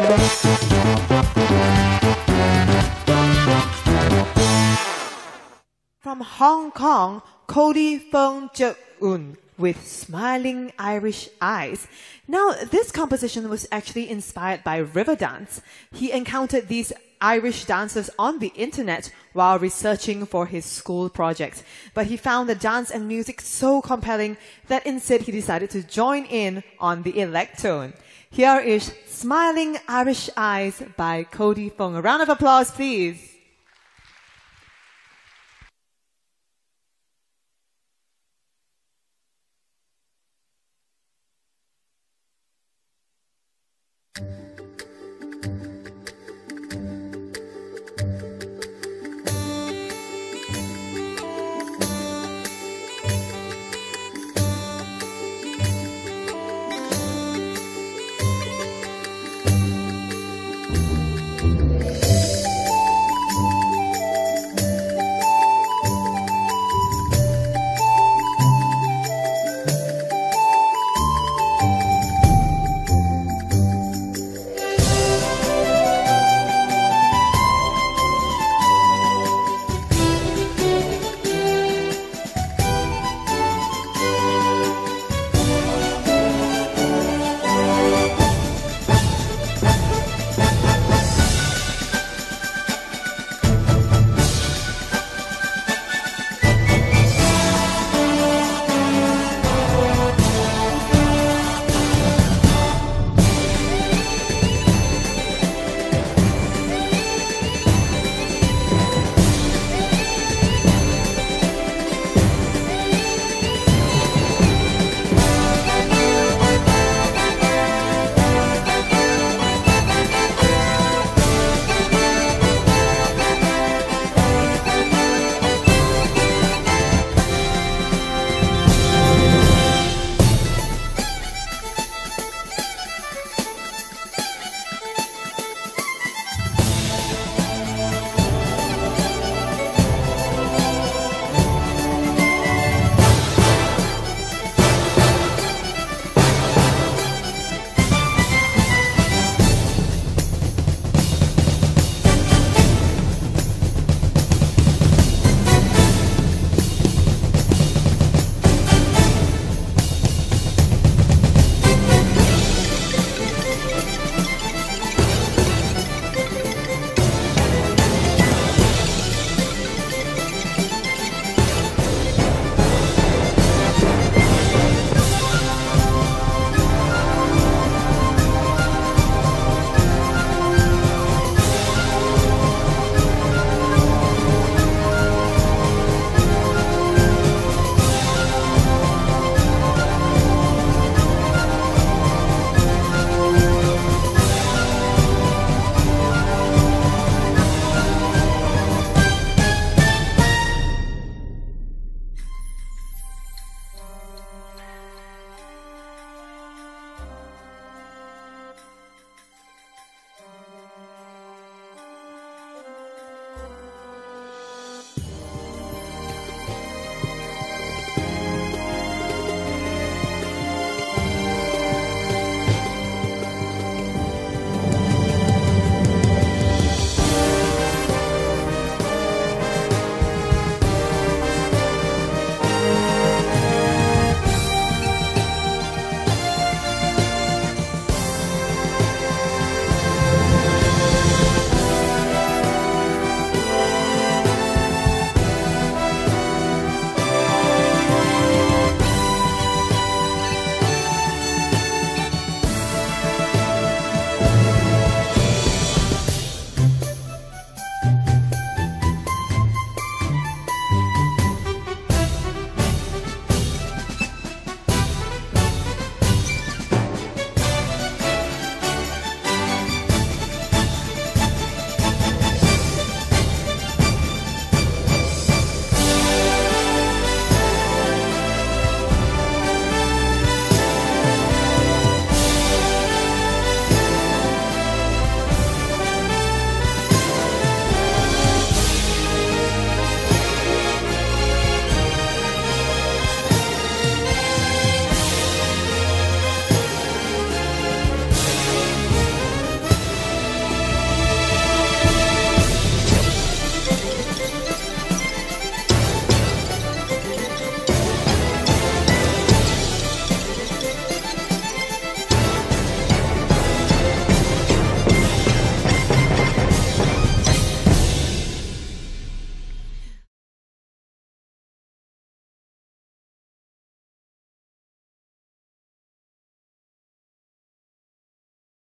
From Hong Kong, Cody Fung with Smiling Irish Eyes. Now, this composition was actually inspired by river dance. He encountered these Irish dancers on the internet while researching for his school project. But he found the dance and music so compelling that instead he decided to join in on the Electone. Here is Smiling Irish Eyes by Cody Fung. A round of applause, please.